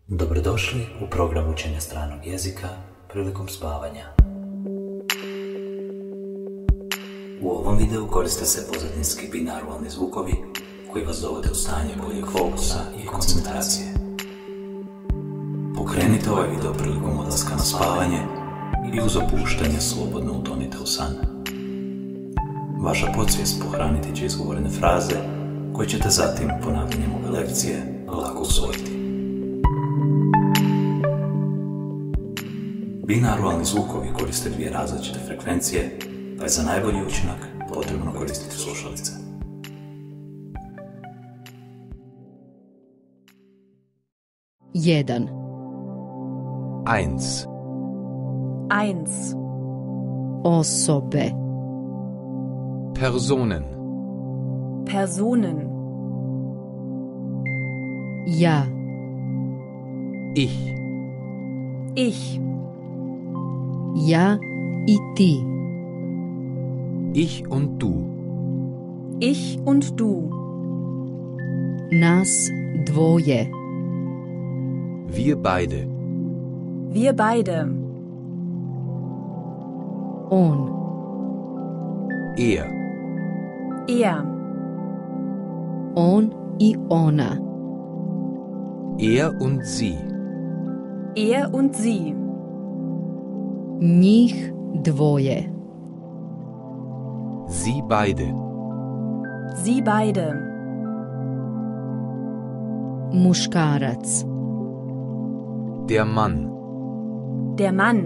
Dobrodošli u program učenja stranog jezika prilikom spavanja. U ovom videu koriste se pozadinski binauralni zvukovi koji vas dovode u stanje boljeg fokusa i koncentracije. Pokrenite ovaj video prilikom odlaska na spavanje i uz opuštanje slobodno utonite u san. Vaša podsvijest pohraniti će izgovorene fraze koje ćete zatim ponavljanjem ove lekcije lako usvojiti. Binauralni zvukovi koriste dvije različite frekvencije, pa je za najbolji učinak potrebno koristiti slušalice. Jedan. Eins. Eins. Osobe. Personen. Personen. Ja. Ich. Ich. Ja i ti. Ich und du. Ich und du. Nas dvoje. Wir beide. Wir beide. On. Er. Er. On i ona. Er und sie. Er und sie. Njih dvoje. Sie beide. Sie beide. Muškarac. Der Mann. Der Mann.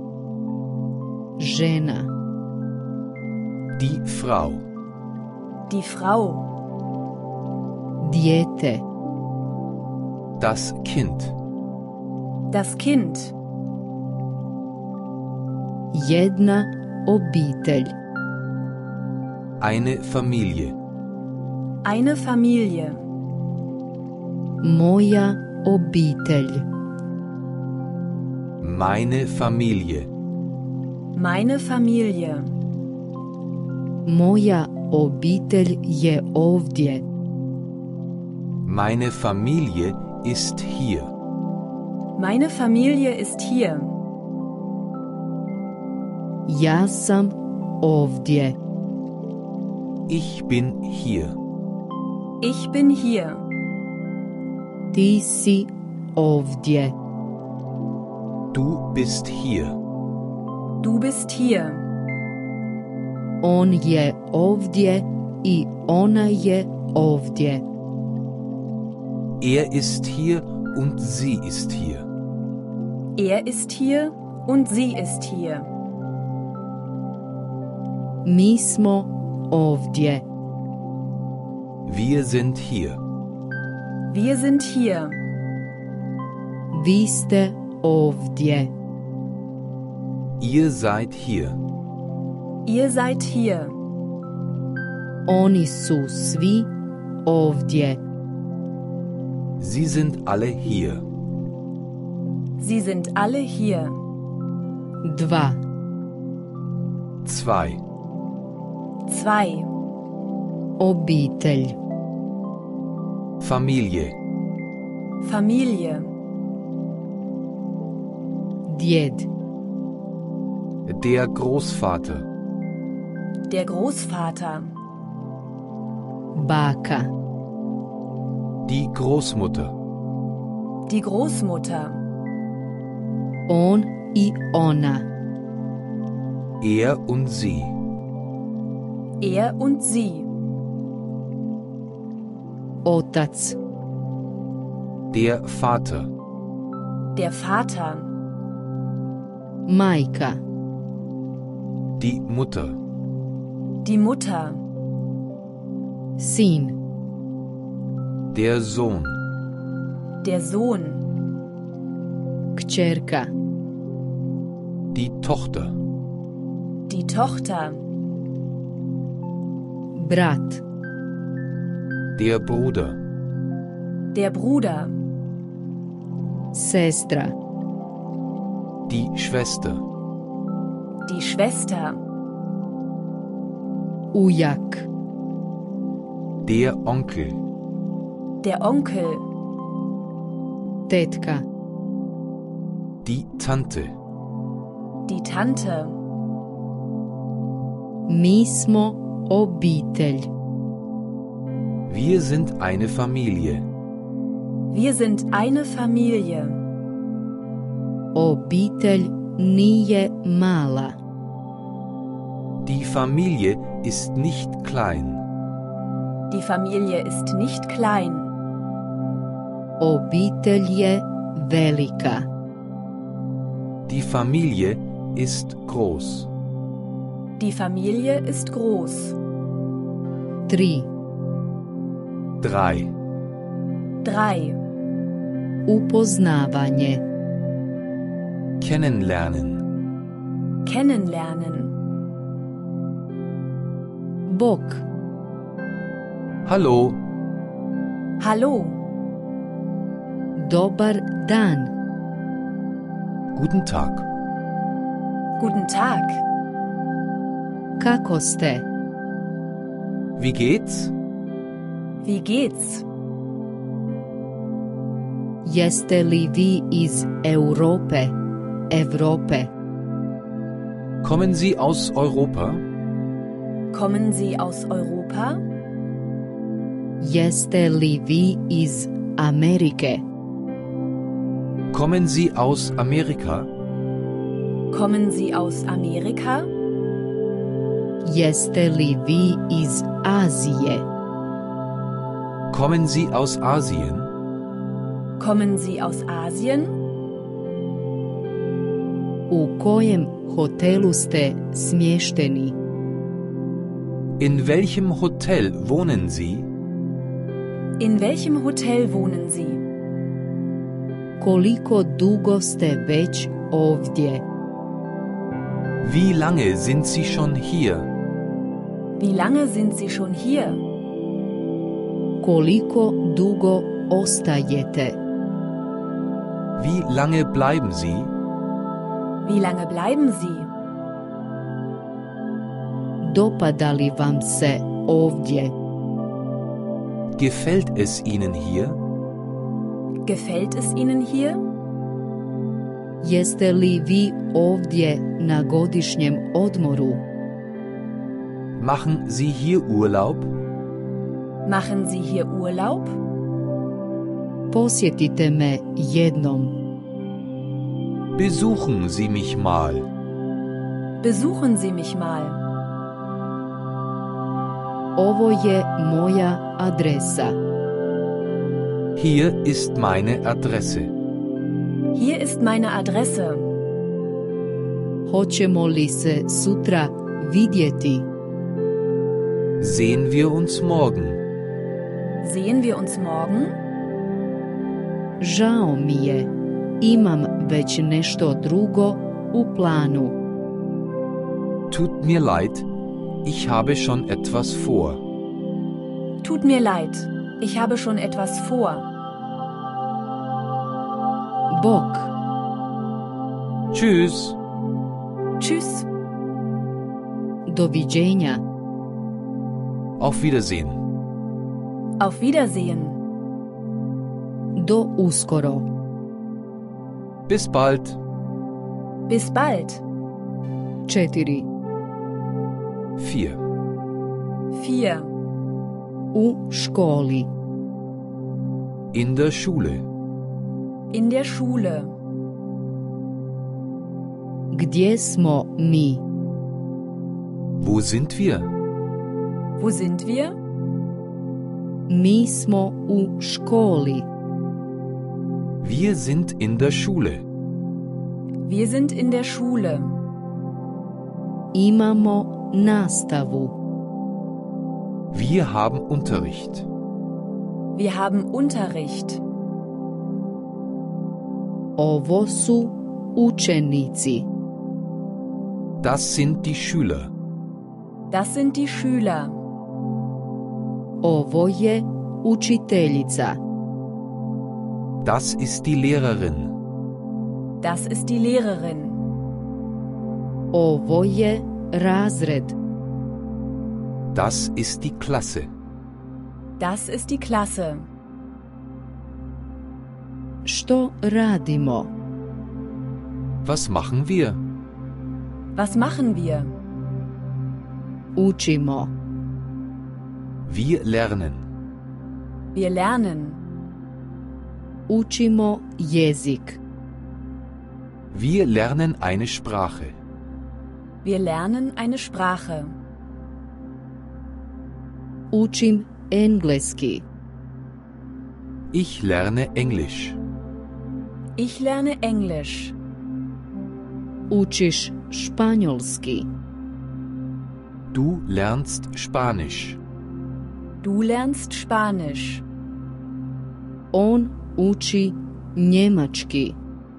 Žena. Die Frau. Die Frau. Dijete. Das Kind. Das Kind. Jedna obitelj. Eine Familie. Eine Familie. Moja obitelj. Meine Familie. Meine Familie. Moja obitelj je ovdje. Meine Familie ist hier. Meine Familie ist hier. Ja sam ovdje. Ich bin hier. Ich bin hier. Ti si ovdje. Du bist hier. Du bist hier. On je ovdje i ona je ovdje. Er ist hier und sie ist hier. Er ist hier und sie ist hier. Mi smo ovdje. Wir sind hier. Wir sind hier. Vi ste ovdje. Ihr seid hier. Ihr seid hier. Oni su svi ovdje. Sie sind alle hier. Sie sind alle hier. Dva. Zwei. Zwei. Obitelj. Familie. Familie. Djed. Der Großvater. Der Großvater. Baka. Die Großmutter. Die Großmutter. On i ona. Er und sie. Er und sie. Otac. Der Vater. Der Vater. Majka. Die Mutter. Die Mutter. Sin. Der Sohn. Der Sohn. Kćerka. Die Tochter. Die Tochter. Brat. Der Bruder. Der Bruder. Sestra. Die Schwester. Die Schwester. Ujak. Der Onkel. Der Onkel. Tetka. Die Tante. Die Tante. Mi smo obitelj. Wir sind eine Familie. Wir sind eine Familie. Obitelj nije mala. Die Familie ist nicht klein. Die Familie ist nicht klein. Obitelj je velika. Die Familie ist groß. Die Familie ist groß. 3. 3. 3. Upoznavanje. Kennenlernen. Kennenlernen. Bok. Hallo. Hallo. Dobar dan. Guten Tag. Guten Tag. Kako ste? Wie geht's? Wie geht's? Jeste li vi iz Europe? Evrope? Kommen Sie aus Europa? Kommen Sie aus Europa? Jeste li vi iz Amerike? Kommen Sie aus Amerika? Kommen Sie aus Amerika? Jeste li vi iz Azije? Kommen Sie aus Asien? Kommen Sie aus Asien? U kojem hotelu ste smješteni? In welchem Hotel wohnen Sie? In welchem Hotel wohnen Sie? Koliko dugo ste već ovdje? Wie lange sind Sie schon hier? Wie lange sind Sie schon hier? Koliko dugo ostajete? Wie lange bleiben Sie? Wie lange bleiben Sie? Dopada li vam se ovdje? Gefällt es Ihnen hier? Gefällt es Ihnen hier? Jeste li vi ovdje na godišnjem odmoru? Machen Sie hier Urlaub? Machen Sie hier Urlaub? Posjetite me jednom. Besuchen Sie mich mal. Besuchen Sie mich mal. Ovo je moja adresa. Hier ist meine Adresse. Hier ist meine Adresse. Hoćemo li se sutra vidjeti? Sehen wir uns morgen? Sehen wir uns morgen? Žao mi je. Imam već nešto drugo u planu. Tut mir leid, ich habe schon etwas vor. Tut mir leid, ich habe schon etwas vor. Bok. Tschüss. Tschüss. Doviđenja. Auf Wiedersehen. Auf Wiedersehen. Do uskoro. Bis bald. Bis bald. 4. 4. 4. U školi. In der Schule. In der Schule. Gdje smo mi? Wo sind wir? Wo sind wir? Mi smo u školi. Wir sind in der Schule. Wir sind in der Schule. Imamo nastavu. Wir haben Unterricht. Wir haben Unterricht. Ovo su učenici. Das sind die Schüler. Das sind die Schüler. Ovo je učiteljica. Das ist die Lehrerin. Das ist die Lehrerin. Ovo je razred. Das ist die Klasse. Das ist die Klasse. Što radimo? Was machen wir? Was machen wir? Učimo. Wir lernen. Wir lernen. Učimo jezik. Wir lernen eine Sprache. Wir lernen eine Sprache. Učim engleski. Ich lerne Englisch. Ich lerne Englisch. Učiš španjolski. Du lernst Spanisch. Du lernst Spanisch. On uči njemački.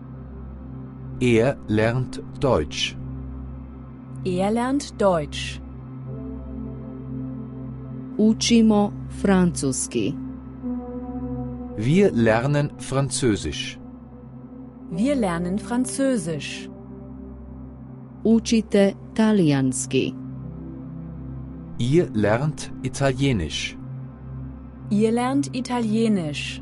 Er lernt Deutsch. Er lernt Deutsch. Učimo francuski. Wir lernen Französisch. Wir lernen Französisch. Učite talijanski. Ihr lernt Italienisch. Ihr lernt Italienisch.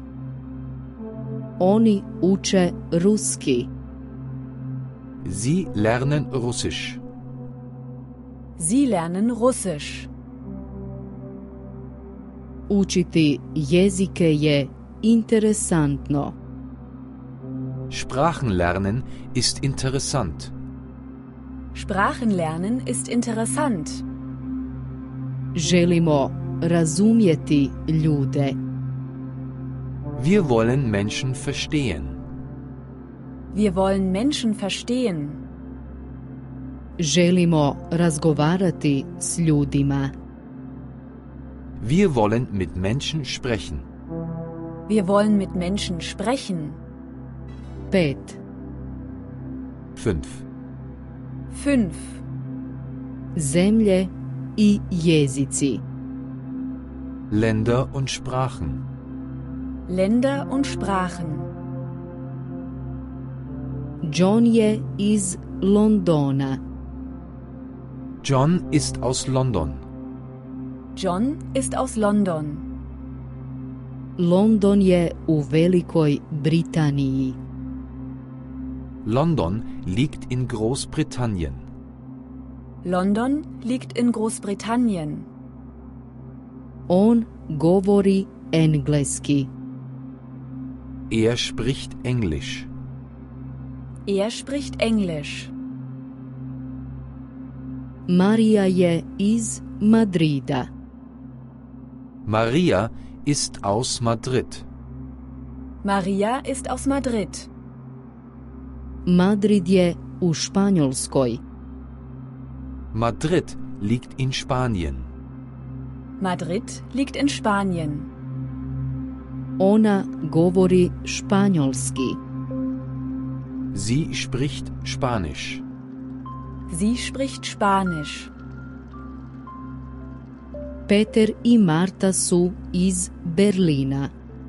Oni uče ruski. Sie lernen Russisch. Sie lernen Russisch. Učiti jezike je interesantno. Sprachenlernen ist interessant. Sprachenlernen ist interessant. Želimo razumjeti ljude. Wir wollen Menschen verstehen. Wir wollen Menschen verstehen. Želimo razgovarati s ljudima. Wir wollen mit Menschen sprechen. Wir wollen mit Menschen sprechen. 5. 5. 5. Zemlje i jezici. Länder und Sprachen. Länder und Sprachen. John je iz Londona. John ist aus London. John ist aus London. London je u Velikoj Britaniji. London liegt in Großbritannien. London liegt in Großbritannien. On govori engleski. Er spricht Englisch. Er spricht Englisch. Marija je iz Madrida. Maria ist aus Madrid. Maria ist aus Madrid. Madrid je u Španjolskoj. Madrid liegt in Spanien. Madrid liegt in Spanien. Ona govori španjolski. Sie spricht Spanisch. Sie spricht Spanisch. Peter i Marta su iz Berlina.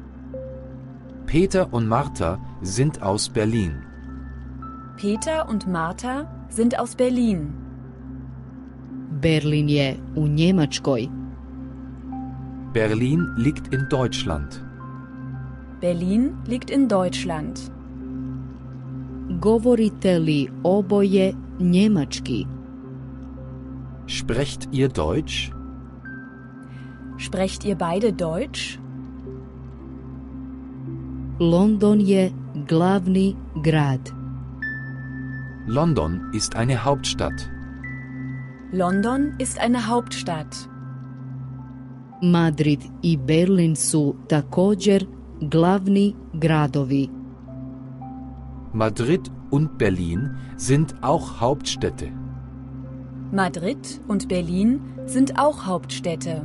Peter und Martha sind aus Berlin. Peter und Martha sind aus Berlin. Berlin je u Njemačkoj. Berlin liegt in Deutschland. Berlin liegt in Deutschland. Govorite li oboje njemački? Sprecht ihr Deutsch? Sprecht ihr beide Deutsch? London je glavni grad. London ist eine Hauptstadt. London ist eine Hauptstadt. Madrid i Berlin su također glavni gradovi. Madrid und Berlin sind auch Hauptstädte. Madrid und Berlin sind auch Hauptstädte.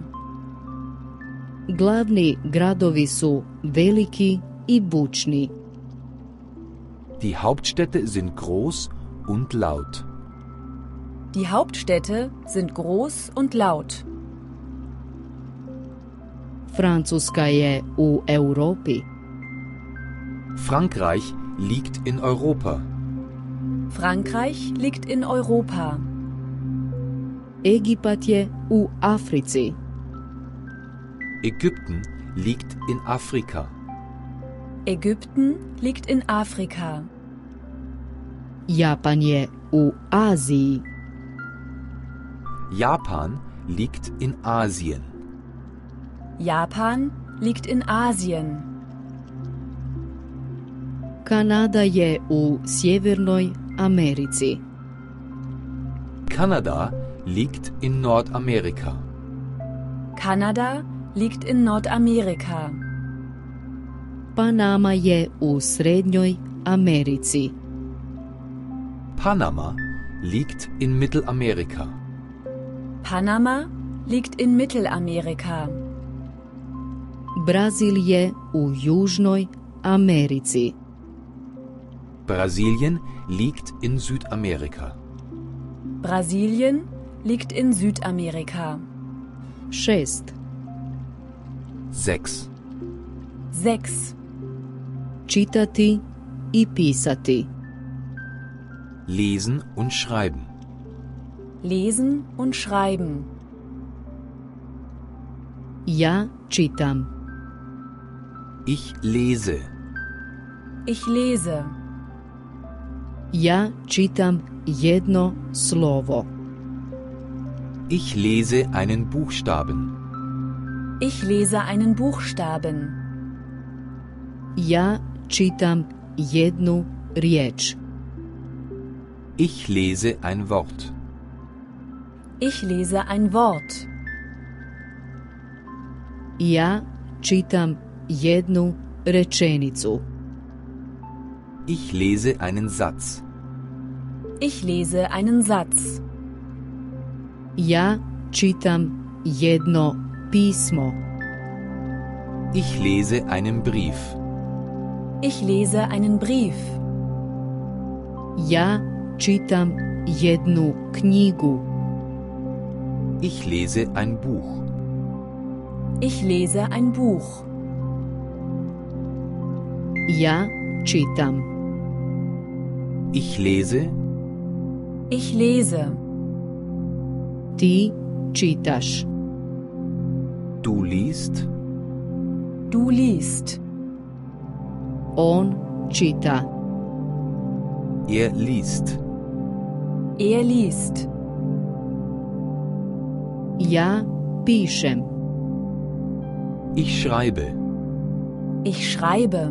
Glavni gradovi su veliki i bučni. Die Hauptstädte sind groß und laut. Die Hauptstädte sind groß und laut. Francuska je u Europi. Frankreich liegt in Europa. Frankreich liegt in Europa. Egipat je u Africi. Ägypten liegt in Afrika. Ägypten liegt in Afrika. Japan je u Aziji. Japan liegt in Asien. Japan liegt in Asien. Kanada je u Sjevernoj Americi. Kanada liegt in Nordamerika. Kanada liegt in Nordamerika. Panama je u Srednjoj Americi. Panama liegt in Mittelamerika. Panama liegt in Mittelamerika. Brazil je u Južnoj Americi. Brasilien liegt in Südamerika. Brasilien liegt in Südamerika. 6. 6. 6. Čitati i pisati. Lesen und schreiben. Lesen und schreiben. Ja čitam. Ich lese. Ich lese. Ja čitam jedno slovo. Ich lese einen Buchstaben. Ich lese einen Buchstaben. Ja čitam jednu riječ. Ich lese ein Wort. Ich lese ein Wort. Ja čitam jednu rečenicu. Ich lese einen Satz. Ich lese einen Satz. Ja čitam jedno pismo. Ich lese einen Brief. Ich lese einen Brief. Ja čitam jednu knjigu. Ich lese ein Buch. Ich lese ein Buch. Ja čitam. Ich lese. Ich lese. Ti čitaš. Du liest. Du liest. On čita. Er liest. Er liest. Ja pišem. Ich schreibe. Ich schreibe.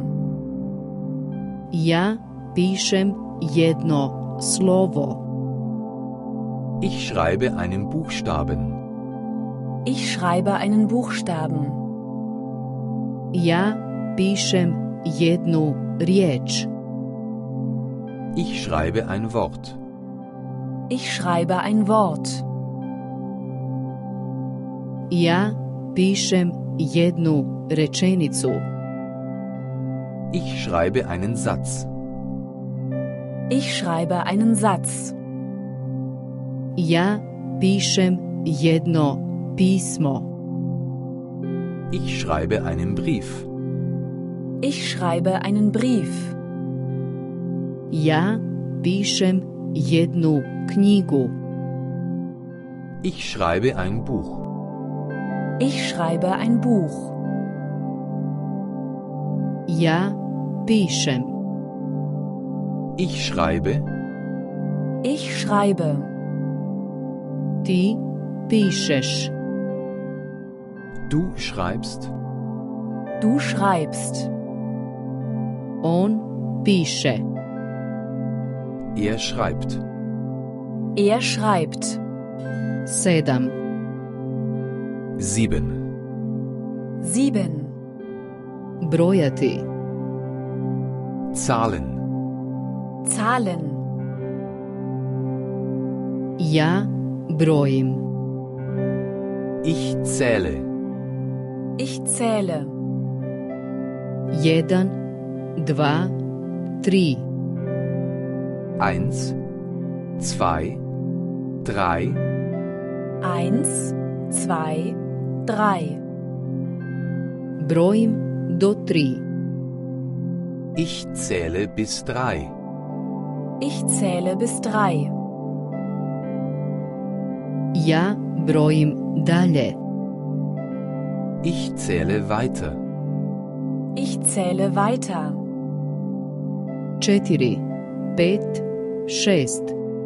Ja pišem jedno slovo. Ich schreibe einen Buchstaben. Ich schreibe einen Buchstaben. Ja pišem jednu riječ. Ich schreibe ein Wort. Ich schreibe ein Wort. Ja pišem jednu rečenicu. Ich schreibe einen Satz. Ich schreibe einen Satz. Ja pišem jedno pismo. Ich schreibe einen Brief. Ich schreibe einen Brief. Ja pišem jednu knjigu. Ich schreibe ein Buch. Ich schreibe ein Buch. Ja pišem. Ich schreibe. Ich schreibe. Ti pišeš. Du schreibst. Du schreibst. On piše. Er schreibt. Er schreibt. 7. 7. 7. Brojati. Zahlen. Zahlen. Ja brojim. Ich zähle. Ich zähle. 1, 2, 3. 1, 2, 3. 1, 2, 3. Brojim do 3. Ich zähle bis 3. Ich zähle bis 3. Ja brojim dalje. Ich zähle weiter. Ich zähle weiter. 4, 5, 6,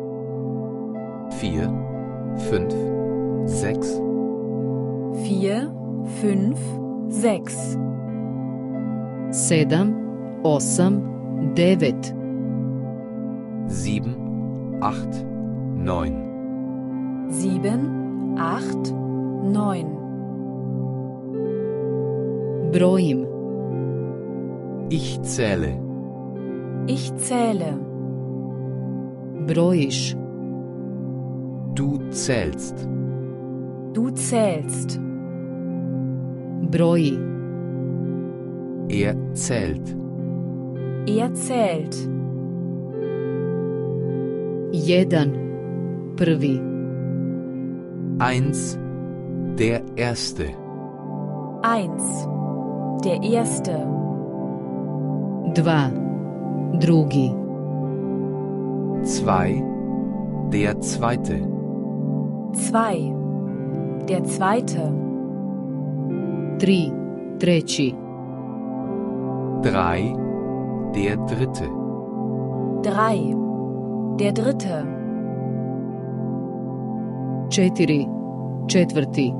4, 5, 6, 4, 5, 6, 7, 8, 9, 7, 8, 9, 7, 8, 9. brojim, ich zähle, Ich zähle. brojiš, du zählst, Du zählst. broji, er zählt, Er zählt. 1, prvi, 1, der Erste, 1. Der Erste. 2, drugi, 2, der Zweite, 2. Der Zweite. 3, treći, 3, der Dritte, 3. Der Dritte. 4, četvrti,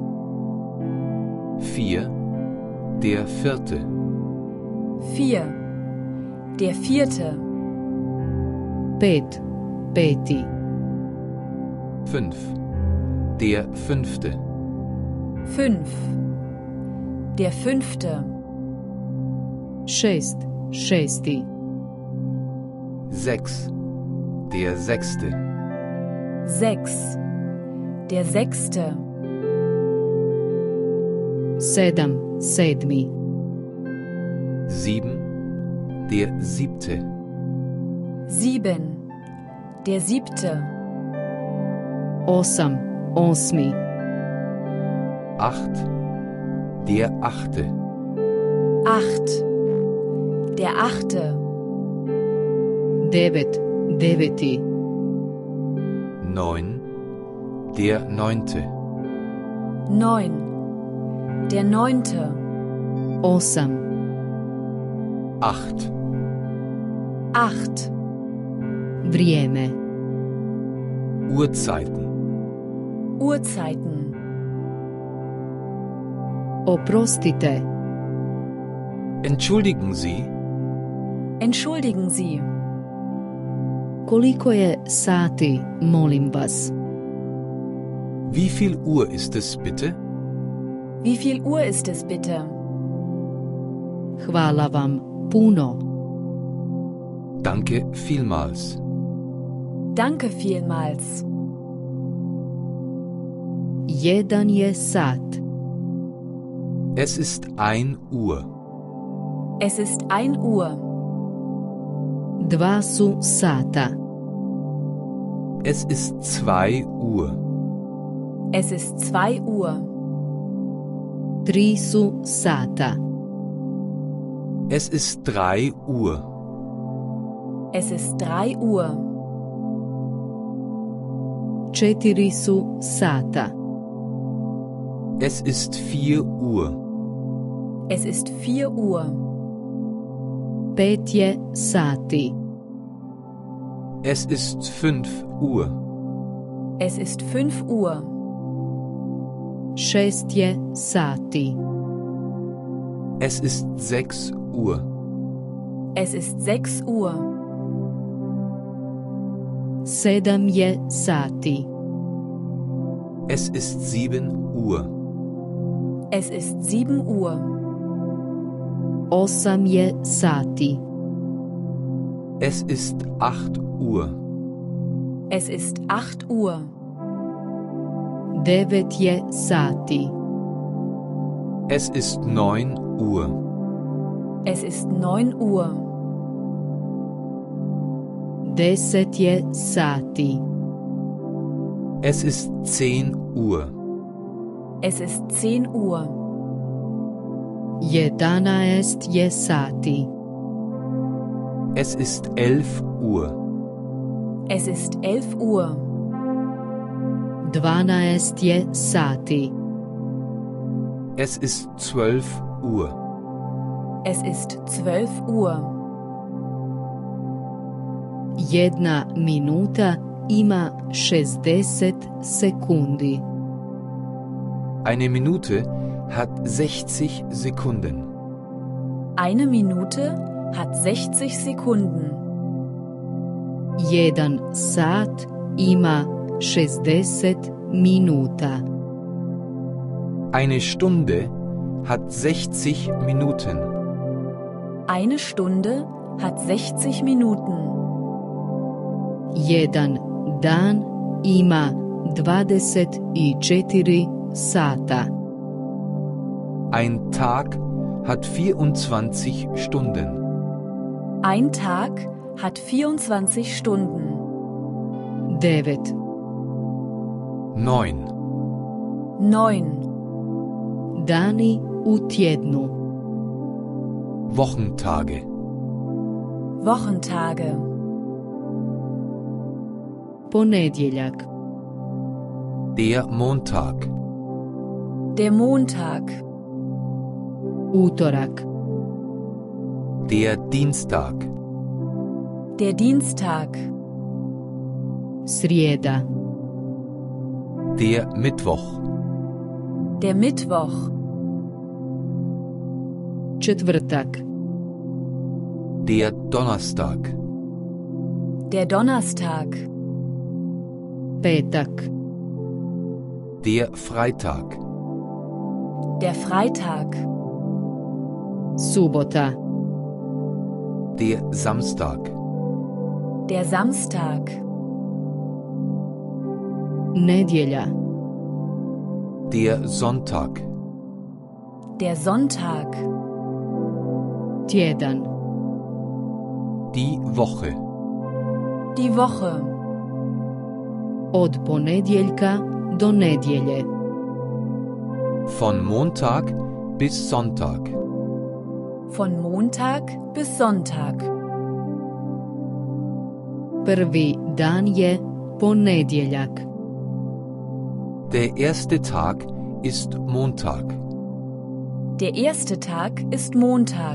4, der Vierte, 4. Der Vierte. 5, peti, 5, der Fünfte, 5. Der Fünfte. 6, šesti, 6, der Sechste, 6. Der Sechste. 7, sedmi, 7, der Siebte, 7. Der Siebte. 8, osmi, 8, der Achte, 8. Der Achte. 9, deveti, 9, der Neunte, 9. Der Neunte. 8, 8, 8. vrijeme, Uhrzeiten, Uhrzeiten. oprostite, entschuldigen Sie, Entschuldigen Sie. koliko je sati, molim vas, wie viel Uhr ist es bitte? Wie viel Uhr ist es bitte? hvala vam puno, Danke vielmals. Danke vielmals. 1 je sat, Es ist 1 Uhr, Es ist 1 Uhr. 2 su sata, es ist 2 Uhr, Es ist 2 Uhr. 3 su sata, es ist 3 Uhr, Es ist 3 Uhr. 4 su sata, es ist 4 Uhr, Es ist 4 Uhr. 5 je sati, es ist 5 Uhr, Es ist 5 Uhr. 6 je sati, es ist 6 Uhr, Es ist 6 Uhr. 7 je sati, es ist 7 Uhr, Es ist 7 Uhr. 8 je sati, es ist 8 Uhr, Es ist 8 Uhr. 9 je sati, es ist 9 Uhr, Es ist 9 Uhr. 10 je sati, es ist 10 Uhr, Es ist 10 Uhr. 11 je sati, es ist 11 Uhr, Es ist 11 Uhr. 12 je sati, es ist 12 Uhr, Es ist 12 Uhr. Jedna minuta ima 60 sekundi. Eine Minute hat 60 Sekunden. Eine Minute hat 60 Sekunden. Jedan sat ima 60 minuta. Eine Stunde hat 60 Minuten. Eine Stunde hat 60 Minuten. Jedan dan ima 24 sata. Ein Tag hat 24 Stunden. Ein Tag hat 24 Stunden. 9. 9. 9. Dani u tjednu. Wochentage. Wochentage. Ponedjeljak. Der Montag. Der Montag. Utorak. Der Dienstag. Der Dienstag. Srijeda. Der Mittwoch. Der Mittwoch. Četvrtak. Der Donnerstag. Der Donnerstag. Petak. Der Freitag. Der Freitag. Subota. Der Samstag. Der Samstag. Nedjelja. Der Sonntag. Der Sonntag. Tjedan. Die Woche. Die Woche. Od ponedjeljka do nedjelje. Von Montag bis Sonntag. Von Montag bis Sonntag. Prvi dan je ponedjeljak. Der erste Tag ist Montag. Der erste Tag ist Montag.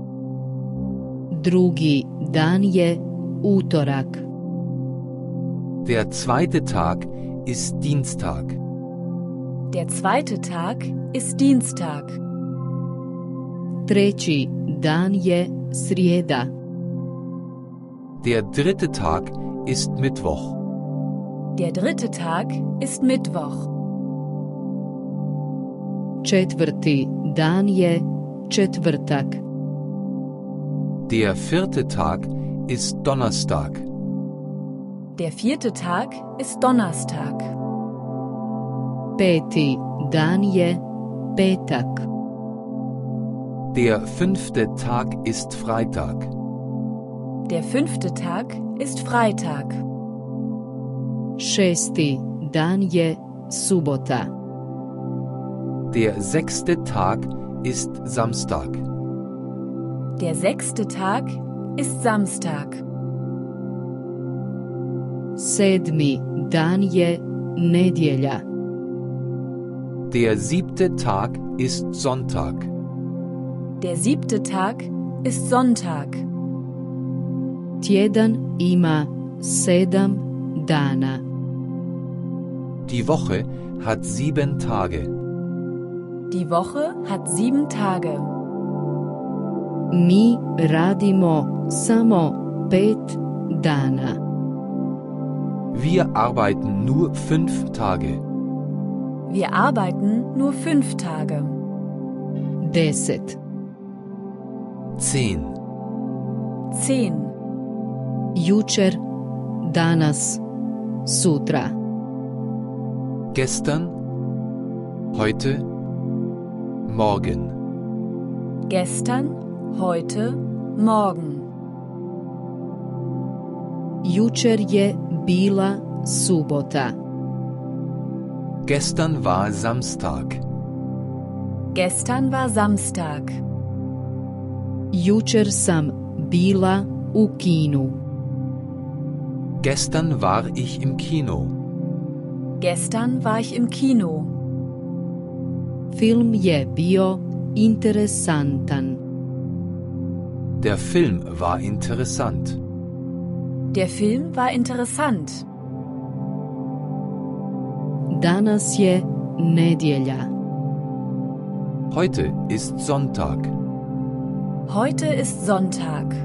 Drugi dan je utorak. Der zweite Tag ist Dienstag. Der zweite Tag ist Dienstag. Treći dan je srijeda. Der dritte Tag ist Mittwoch. Der dritte Tag ist Mittwoch. Četvrti dan je četvrtak. Der vierte Tag ist Donnerstag. Der vierte Tag ist Donnerstag. Peti dan je petak. Der fünfte Tag ist Freitag. Der fünfte Tag ist Freitag. Šesti dan je subota. Der sechste Tag ist Samstag. Der sechste Tag ist Samstag. Sedmi dan je nedjelja. Der siebte Tag ist Sonntag. Der siebte Tag ist Sonntag. Tjedan ima 7 dana. Die Woche hat 7 Tage. Die Woche hat 7 Tage. Mi radimo samo 5 dana. Wir arbeiten nur 5 Tage. Wir arbeiten nur 5 Tage. 10. 10. 10. Jučer, danas, sutra. Gestern, heute, morgen. Gestern, heute, morgen. Jučer je bila subota. Gestern war Samstag. Gestern war Samstag. Jučer sam bila u kinu. Gestern war ich im Kino. Gestern war ich im Kino. Film je bio interesantan. Der Film war interessant. Der Film war interessant. Danas je nedjelja. Heute ist Sonntag. Heute ist Sonntag.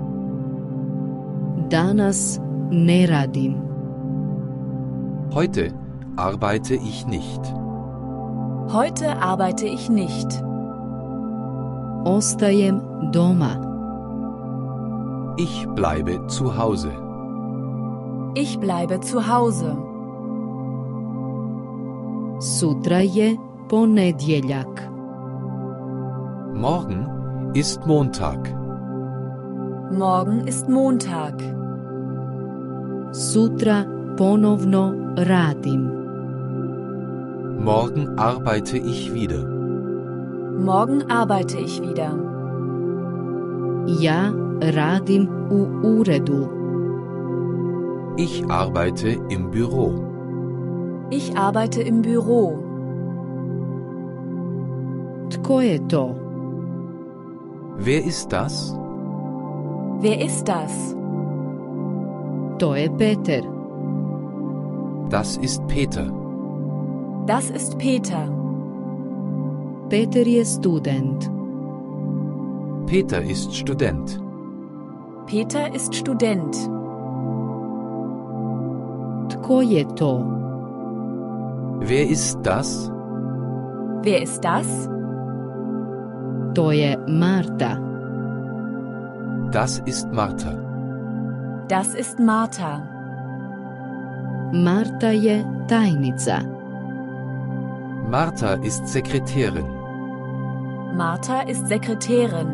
Danas ne radim. Heute arbeite ich nicht. Heute arbeite ich nicht. Ostajem doma. Ich bleibe zu Hause. Ich bleibe zu Hause. Sutra je ponedjeljak. Morgen ist Montag. Morgen ist Montag. Sutra ponovno radim. Morgen arbeite ich wieder. Morgen arbeite ich wieder. Ja radim u uredu. Ich arbeite im Büro. Ich arbeite im Büro. Tko je to? Wer ist das? Wer ist das? To je Peter. Das ist Peter. Das ist Peter. Peter je student. Peter ist Student. Peter ist Student. Tko je to? Wer ist das? Wer ist das? To je Marta. Das ist Martha. Das ist Martha. Marta je tajnica. Martha ist Sekretärin. Martha ist Sekretärin.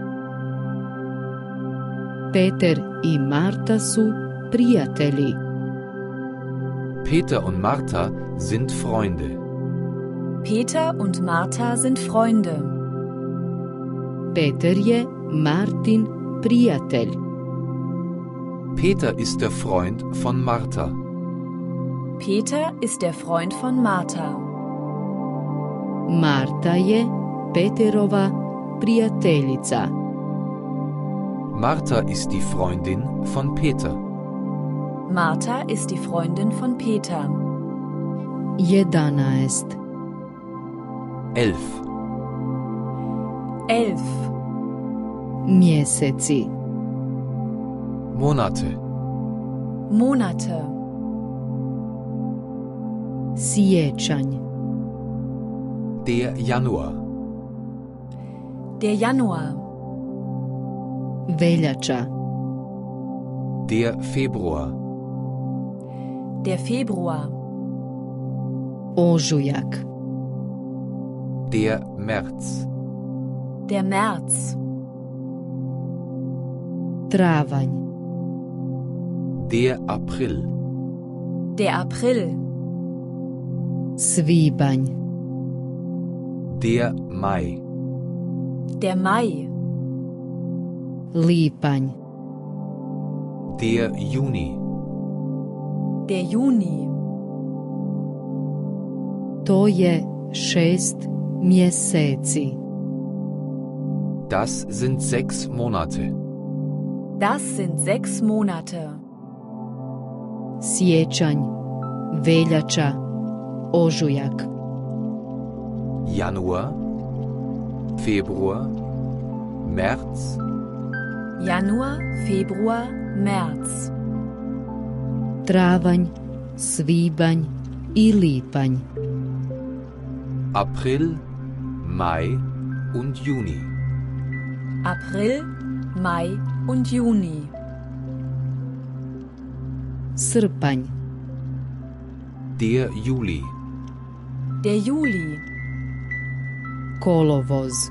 Peter i Marta su prijatelji. Peter und Martha sind Freunde. Peter und Martha sind Freunde. Peter je Martin prijatelj. Peter ist der Freund von Martha. Peter ist der Freund von Martha. Marta je Peterova prijateljica. Martha ist die Freundin von Peter. Martha ist die Freundin von Peter. 11. 11. 11. Mjeseci. Monate. Monate. Siječanj. Der Januar. Der Januar. Veljača. Der Februar. Der Februar. Ožujak. Der März. Der März. Travanj. Der April. Der April. Svibanj. Der Mai. Der Mai. Lipanj. Der Juni. Der Juni. To je 6 mjeseci. Das sind 6 Monate. Das sind 6 Monate. Siječanj. Veljača. Ožujak. Januar. Februar. März. Januar, Februar, März. Travanj. Svibanj i lipanj. April, Mai und Juni. April, Mai und Juni. Srpanj. Der Juli. Der Juli. Kolovoz.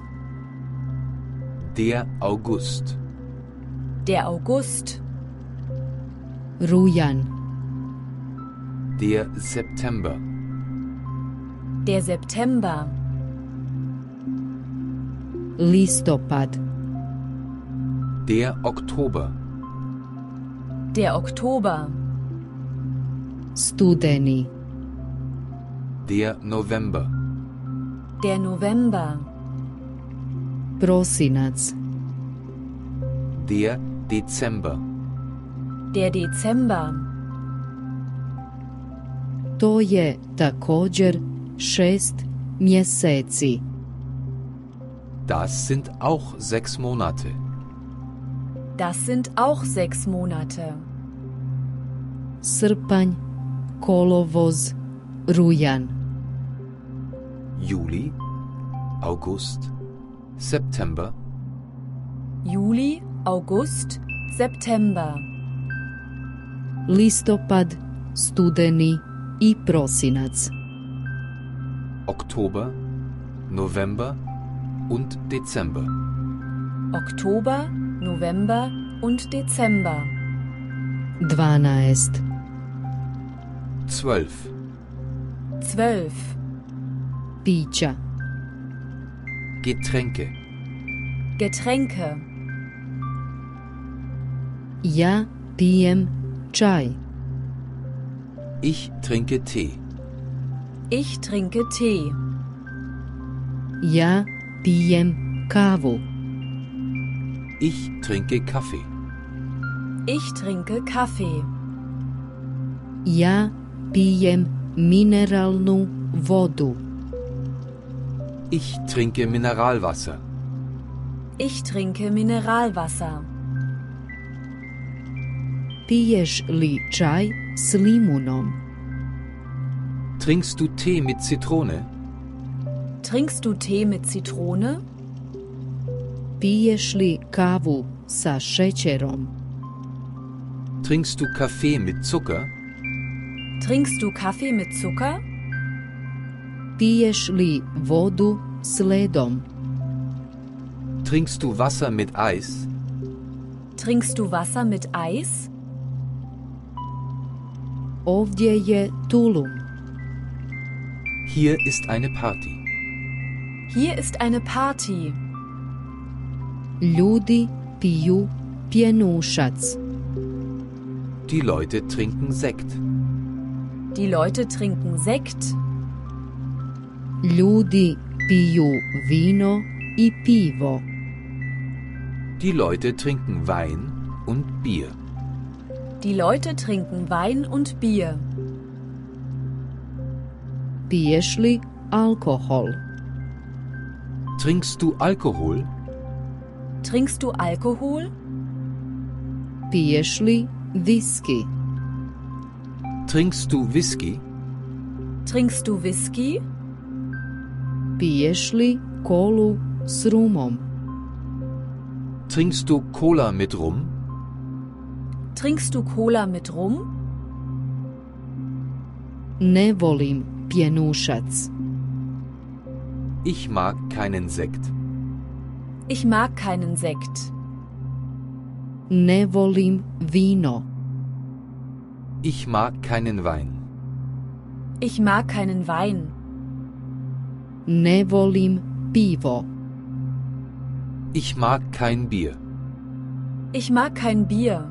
Der August. Der August. Rujan. Der September. Der September. Listopad. Der Oktober. Der Oktober. Studeni. Der November. Der November. Prosinac. Der Dezember. Der Dezember. To je također 6 mjeseci. Das sind auch 6 Monate. Das sind auch 6 Monate. Srpanj, kolovoz, rujan. Juli, August, September, Juli, August, September. Listopad, studeni i prosinac. Oktober, November und Dezember. Oktober, November und Dezember. 12. 12. 12. Pića. Getränke. Getränke. Ja pijem čaj. Ich trinke Tee. Ich trinke Tee. Ja pijem kavu. Ich trinke Kaffee. Ich trinke Kaffee. Ja pijem mineralnu vodu. Ich trinke Mineralwasser. Ich trinke Mineralwasser. Piješ li čaj s limunom? Trinkst du Tee mit Zitrone? Trinkst du Tee mit Zitrone? Piješ li kavu sa šećerom? Trinkst du Kaffee mit Zucker? Trinkst du Kaffee mit Zucker? Piješ li vodu s ledom? Trinkst du Wasser mit Eis? Trinkst du Wasser mit Eis? Ovdje je tulum. Hier ist eine Party. Hier ist eine Party. Ljudi piju pjenušac. Die Leute trinken Sekt. Die Leute trinken Sekt. Ljudi piju vino i pivo. Die Leute trinken Wein und Bier. Die Leute trinken Wein und Bier. Piješ li alkohol? Trinkst du Alkohol? Trinkst du Alkohol? Piješ li viski? Trinkst du Whisky? Trinkst du Whisky? Piješ li kolu s rumom? Trinkst du Cola mit Rum? Trinkst du Cola mit Rum? Ne volim pjenušac. Ich mag keinen Sekt. Ich mag keinen Sekt. Ne volim vino. Ich mag keinen Wein. Ich mag keinen Wein. Ne volim pivo. Ich mag kein Bier. Ich mag kein Bier.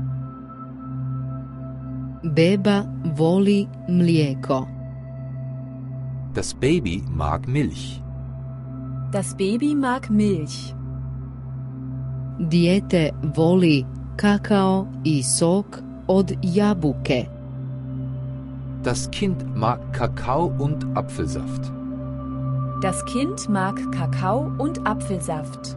Beba voli mlijeko. Das Baby mag Milch. Das Baby mag Milch. Dijete voli kakao i sok od jabuke. Das Kind mag Kakao und Apfelsaft. Das Kind mag Kakao und Apfelsaft.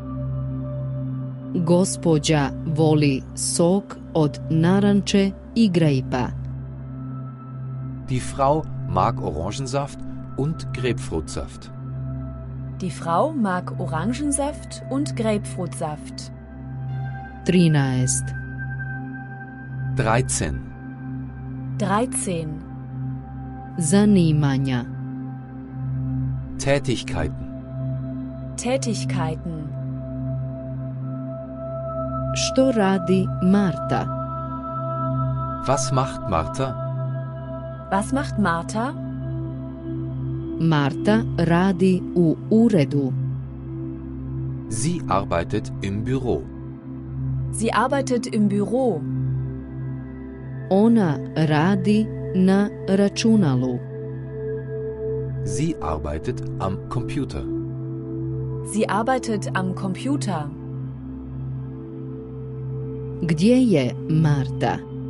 Gospođa voli sok od naranče i grejpa. Die Frau mag Orangensaft und Grapefruitsaft. Die Frau mag Orangensaft und Grapefruitsaft. 13. 13. 13. Zanimanja. Tätigkeiten. Tätigkeiten. Što radi Marta? Was macht Martha? Was macht Martha? Marta radi u uredu. Sie arbeitet im Büro. Sie arbeitet im Büro. Ona radi na računalu. Sie arbeitet am Computer. Sie arbeitet am Computer. Gdje je Marta?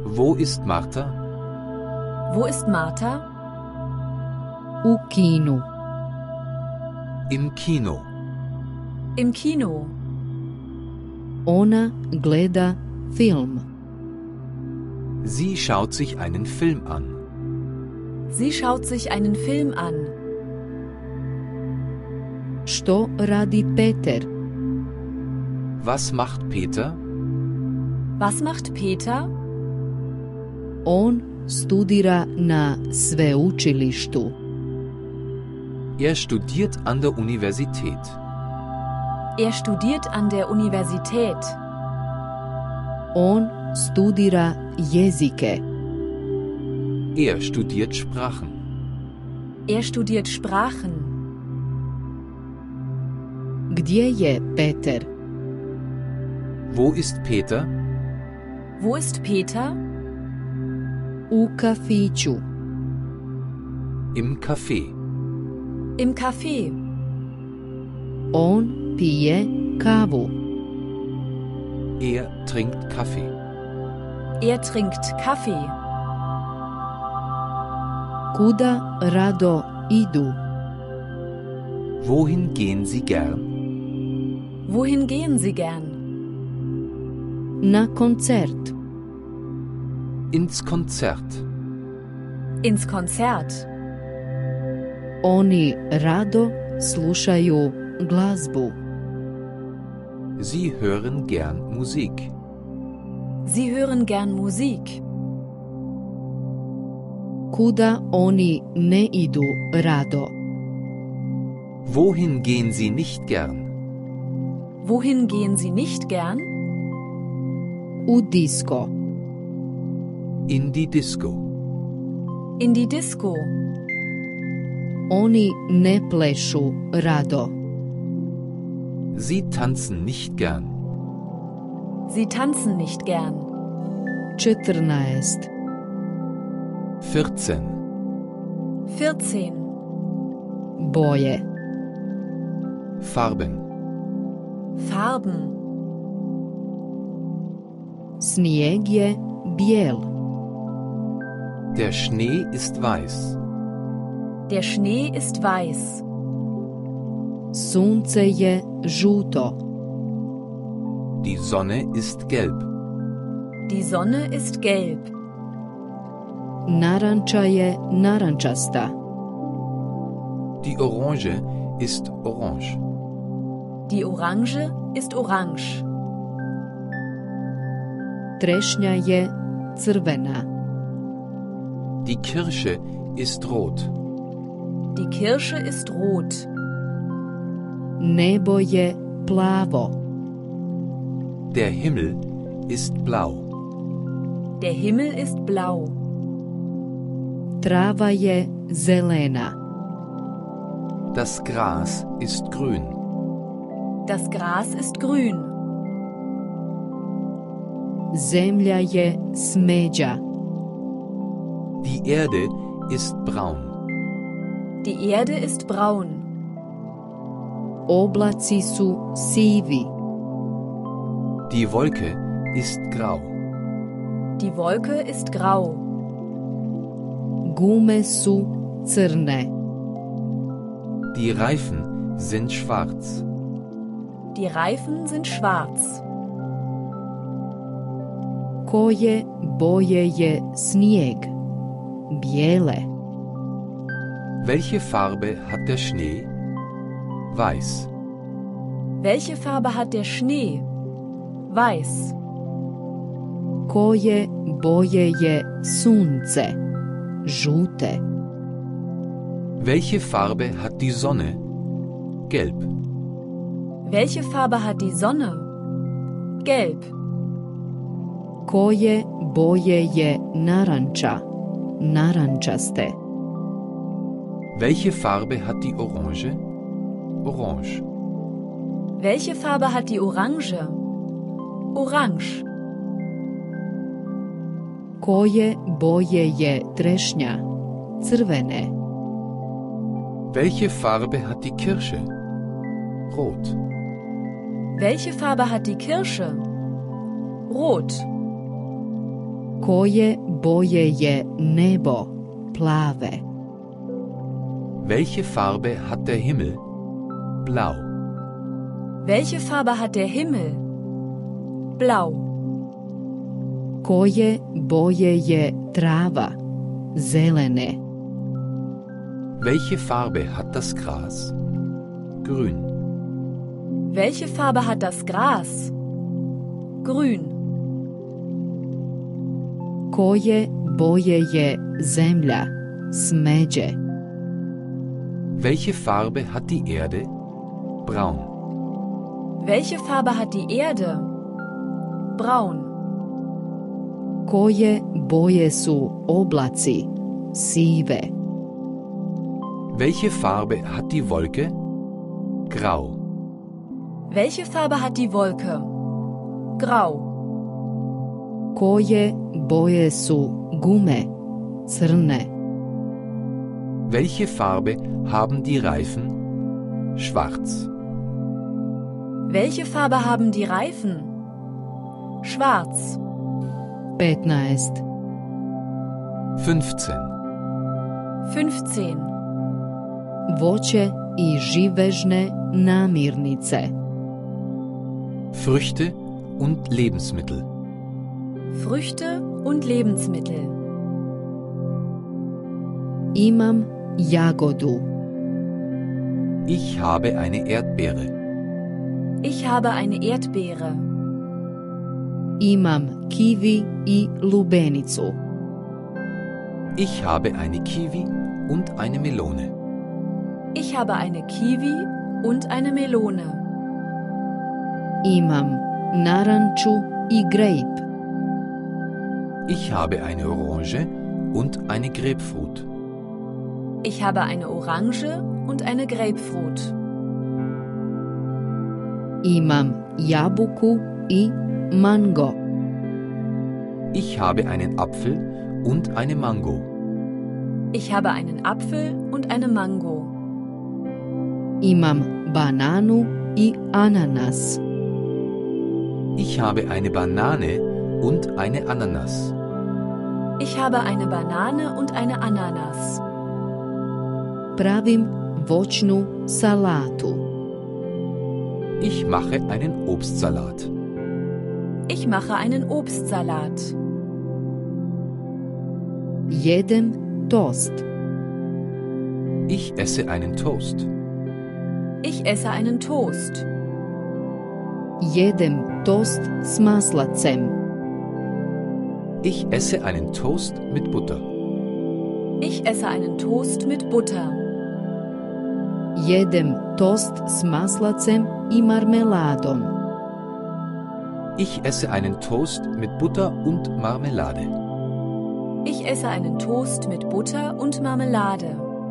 Wo ist Martha? Wo ist Martha? U kinu. Im Kino. Im Kino. Ona gleda film. Sie schaut sich einen Film an. Sie schaut sich einen Film an. Što radi Peter? Was macht Peter? Was macht Peter? On studira na sveučilištu. Er studiert an der Universität. Er studiert an der Universität. On studira jezike. Er studiert Sprachen. Er studiert Sprachen. Gdje je Peter? Wo ist Peter? Wo ist Peter? U kafiću. Im Café. Im Café. On pije kavu. Er trinkt Kaffee. Er trinkt Kaffee. Kuda rado idu? Wohin gehen Sie gern? Wohin gehen Sie gern? Na koncert. Ins Konzert. Ins Konzert. Oni rado slušaju glazbu. Sie hören gern Musik. Sie hören gern Musik. Kuda oni ne idu rado? Wohin gehen Sie nicht gern? Wohin gehen Sie nicht gern? U disko. In die Disco. In die Disco. Oni ne plešu rado. Sie tanzen nicht gern. Sie tanzen nicht gern. 14. 14. 14. Boje. Farben. Farben. Snijeg je bijel. Der Schnee ist weiß. Der Schnee ist weiß. Sunce je žuto. Die Sonne ist gelb. Die Sonne ist gelb. Naranča je narančasta. Die Orange ist orange. Die Orange ist orange. Trešnja je crvena. Die Kirsche ist rot. Die Kirsche ist rot. Nebo je plavo. Der Himmel ist blau. Der Himmel ist blau. Trava je zelena. Das Gras ist grün. Das Gras ist grün. Zemlja je smeđa. Die Erde ist braun. Die Erde ist braun. Oblaci su sivi. Die Wolke ist grau. Die Wolke ist grau. Gume su crne. Die Reifen sind schwarz. Die Reifen sind schwarz. Koje boje je snijeg? Bijele. Welche Farbe hat der Schnee? Weiß. Welche Farbe hat der Schnee? Weiß. Koje boje je sunce? Žute. Welche Farbe hat die Sonne? Gelb. Welche Farbe hat die Sonne? Gelb. Koje boje je naranča? Narančaste. Welche Farbe hat die Orange? Orange. Welche Farbe hat die Orange? Orange. Koje boje je trešnja? Crvene. Welche Farbe hat die Kirsche? Rot. Welche Farbe hat die Kirsche? Rot. Koje boje je nebo plave? Welche Farbe hat der Himmel? Blau. Welche Farbe hat der Himmel? Blau. Koje boje je trava zelene? Welche Farbe hat das Gras? Grün. Welche Farbe hat das Gras? Grün. Koje boje je zemlja smeđe? Welche Farbe hat die Erde? Braun. Welche Farbe hat die Erde? Braun. Koje boje su oblaci sive? Welche Farbe hat die Wolke? Grau. Welche Farbe hat die Wolke? Grau. Koje boje su gume crne? Welche Farbe haben die Reifen? Schwarz. Welche Farbe haben die Reifen? Schwarz. 15. 15. 15. Voće i živežne namirnice. Früchte und Lebensmittel. Früchte und Lebensmittel. Imam jagodu. Ich habe eine Erdbeere. Ich habe eine Erdbeere. Imam kiwi i lubenicu. Ich habe eine Kiwi und eine Melone. Ich habe eine Kiwi und eine Melone. Imam naranču i grape. Ich habe eine Orange und eine Grapefruit. Ich habe eine Orange und eine Grapefruit. Imam jabuku i mango. Ich habe einen Apfel und eine Mango. Ich habe einen Apfel und eine Mango. Imam bananu i ananas. Ich habe eine Banane und eine Ananas. Ich habe eine Banane und eine Ananas. Pravim voćnu salatu. Ich mache einen Obstsalat. Ich mache einen Obstsalat. Jedem tost. Ich esse einen Toast. Ich esse einen Toast. Jedem tost s maslacem. Ich esse einen Toast mit Butter. Ich esse einen Toast mit Butter. Jedem tost s maslacem i marmeladom. Ich esse einen Toast mit Butter und Marmelade. Ich esse einen Toast mit Butter und Marmelade.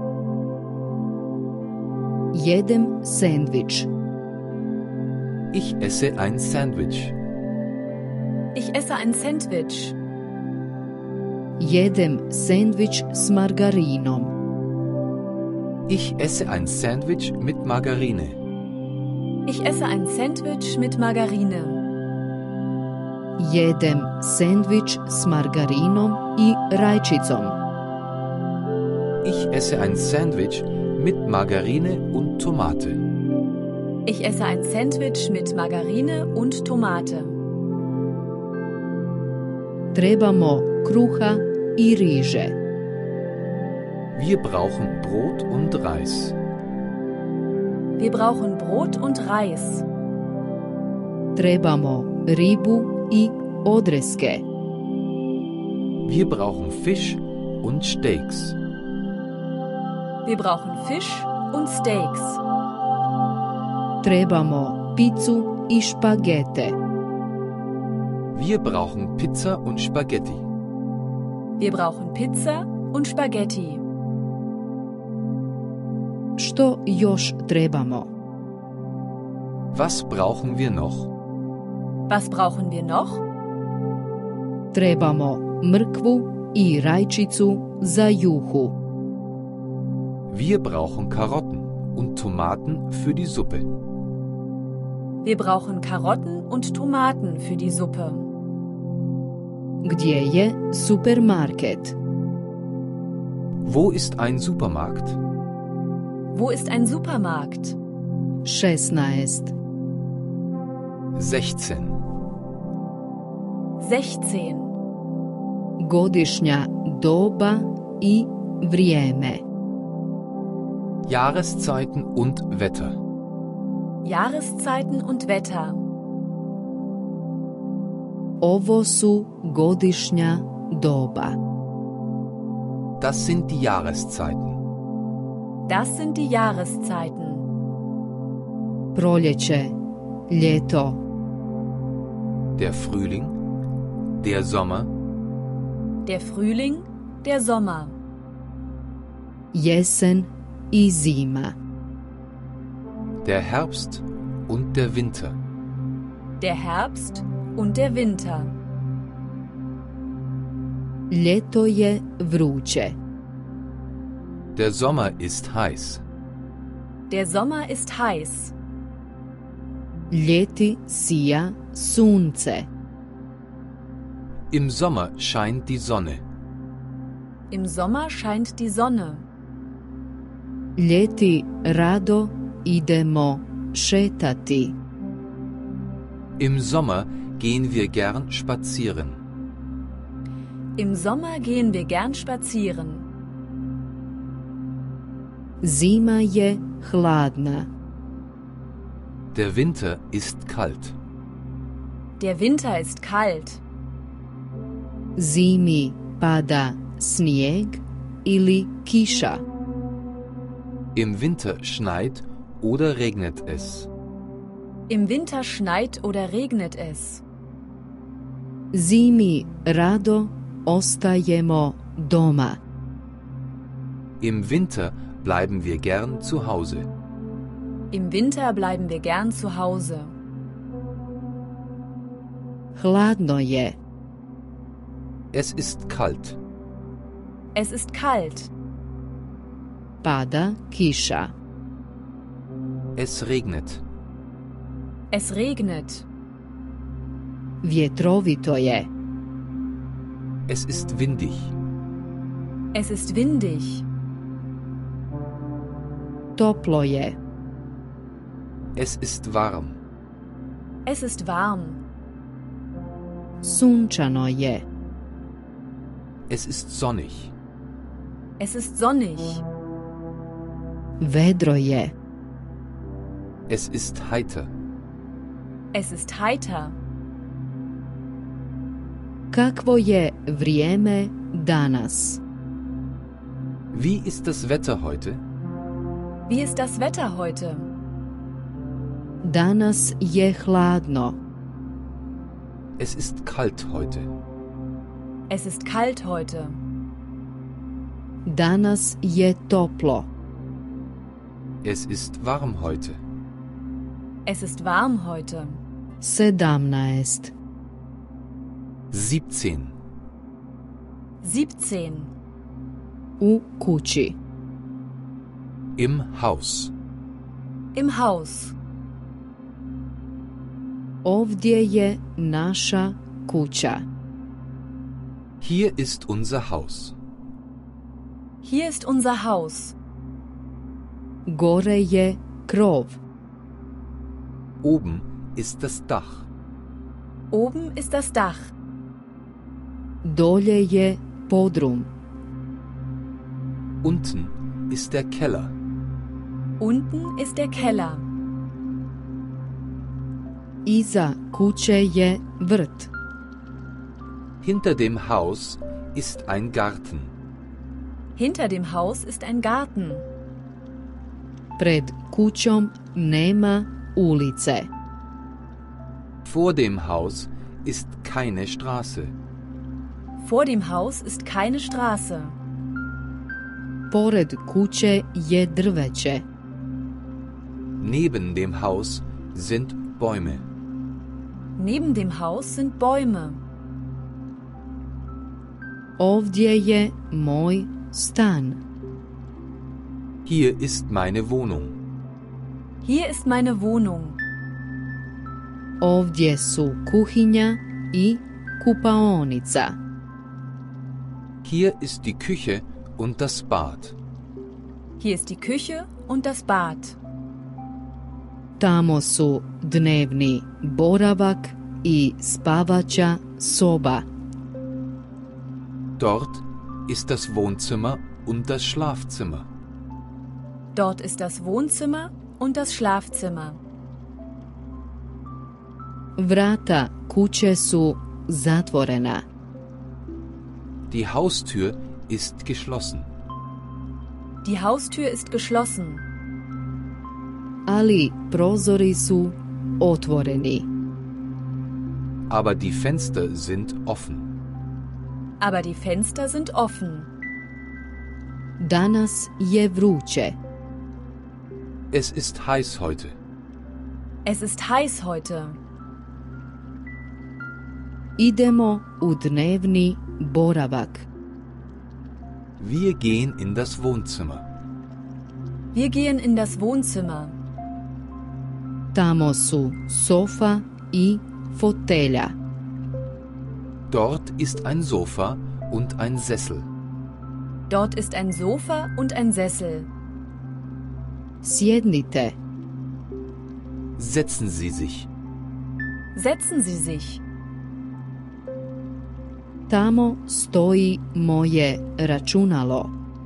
Jedem sandvič. Ich esse ein Sandwich. Ich esse ein Sandwich. Jedem sandvič s margarinom. Ich esse ein Sandwich mit Margarine. Ich esse ein Sandwich mit Margarine. Jedem sandvič s margarinom i rajčicom. Ich esse ein Sandwich mit Margarine und Tomate. Ich esse ein Sandwich mit Margarine und Tomate. Trebamo kruha i riže. Wir brauchen Brot und Reis. Wir brauchen Brot und Reis. Trebamo ribu i odreske. Wir brauchen Fisch und Steaks. Wir brauchen Fisch und Steaks. Trebamo picu i špagete. Wir brauchen Pizza und Spaghetti. Wir brauchen Pizza und Spaghetti. Što još trebamo? Was brauchen wir noch? Was brauchen wir noch? Trebamo mrkvu i rajčicu za juhu. Wir brauchen Karotten und Tomaten für die Suppe. Wir brauchen Karotten und Tomaten für die Suppe. Gdje je supermarket? Wo ist ein Supermarkt? Wo ist ein Supermarkt? 16. 16. 16. Godišnja doba i vrijeme. Jahreszeiten und Wetter. Jahreszeiten und Wetter. Ovo su godišnja doba. Das sind die Jahreszeiten. Das sind die Jahreszeiten. Proljeće, ljeto, Der Frühling, der Sommer, Der Frühling, der Sommer. jesen i zima. der Herbst und der Winter. Der Herbst und der Winter. Ljeto je vruće. Der Sommer ist heiß. Der Sommer ist heiß. Ljeti sija sunce. Im Sommer scheint die Sonne. Im Sommer scheint die Sonne. Ljeti rado idemo šetati. Im Sommer gehen wir gern spazieren. Im Sommer gehen wir gern spazieren. Zima je hladna. Der Winter ist kalt. Der Winter ist kalt. Zimi pada snijeg ili kiša. Im Winter schneit oder regnet es. Im Winter schneit oder regnet es. Zimi rado ostajemo doma. Im Winter bleiben wir gern zu Hause. Im Winter bleiben wir gern zu Hause. Hladno je. Es ist kalt. Es ist kalt. Pada kiša. Es regnet. Es regnet. Vjetrovito je. Es ist windig. Es ist windig. Toplo je. Es ist warm. Es ist warm. Sunčano je. Es ist sonnig. Es ist sonnig. Vedro je. Es ist heiter. Es ist heiter. Kakvo je vrijeme danas? Wie ist das Wetter heute? Wie ist das Wetter heute? Danas je hladno. Es ist kalt heute. Es ist kalt heute. Danas je toplo. Es ist warm heute. Es ist warm heute. 17. 17. 17. U kući. Im Haus. Im Haus. Ovdje je naša kuća. Hier ist unser Haus. Hier ist unser Haus. Gore je krov. Oben ist das Dach. Oben ist das Dach. Dolje je podrum. Unten ist der Keller. Unten ist der Keller. Iza kuće je vrt. Hinter dem Haus ist ein Garten. Hinter dem Haus ist ein Garten. Pred kućom nema ulice. Vor dem Haus ist keine Straße. Vor dem Haus ist keine Straße. Pored kuće je drveće. Neben dem Haus sind Bäume. Neben dem Haus sind Bäume. Ovdje je moj stan. Hier ist meine Wohnung. Hier ist meine Wohnung. Ovdje su kuhinja i kupaonica. Hier ist die Küche und das Bad. Hier ist die Küche und das Bad. Tamo su dnevni boravak i spavaća soba. Dort ist das Wohnzimmer und das Schlafzimmer. Dort ist das Wohnzimmer und das Schlafzimmer. Vrata kuće su zatvorena. Die Haustür ist geschlossen. Die Haustür ist geschlossen. Ali prozori su otvoreni. Aber die Fenster sind offen. Aber die Fenster sind offen. Danas je vruće. Es ist heiß heute. Es ist heiß heute. Idemo u dnevni boravak. Wir gehen in das Wohnzimmer. Wir gehen in das Wohnzimmer. Tamo su sofa i fotelja. Dort ist ein Sofa und ein Sessel. Dort ist ein Sofa und ein Sessel. Sjednite. Setzen Sie sich. Setzen Sie sich. Tamo stoji moje računalo.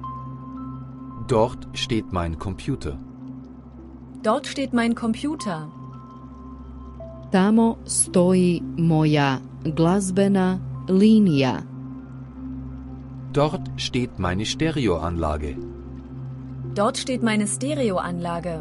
Dort steht mein Computer. Dort steht mein Computer. Tamo stoji moja glazbena linija. Dort steht meine Stereoanlage. Dort steht meine Stereoanlage.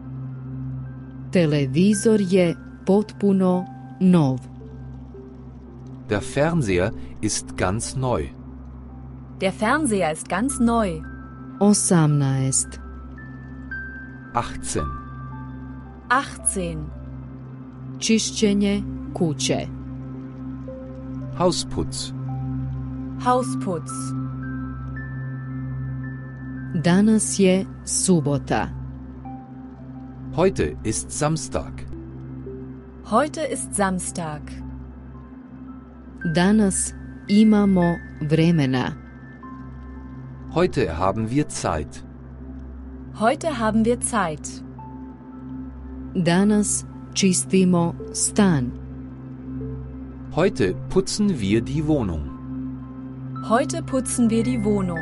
Televizor je potpuno nov. Der Fernseher ist ganz neu. Der Fernseher ist ganz neu. 18. 18. 18. Čišćenje kuće. Hausputz. Hausputz. Danas je subota. Heute ist Samstag. Heute ist Samstag. Danas imamo vremena. Heute haben wir Zeit. Heute haben wir Zeit. Danas čistimo stan. Heute putzen wir die Wohnung. Heute putzen wir die Wohnung.